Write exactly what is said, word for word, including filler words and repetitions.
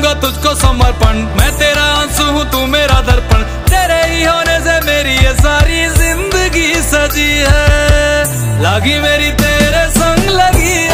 दूंगा तुझको समर्पण। मैं तेरा आंसू हूँ तू मेरा दर्पण, तेरे ही होने से मेरी ये सारी जिंदगी सजी है। लागी मेरी तेरे संग लगी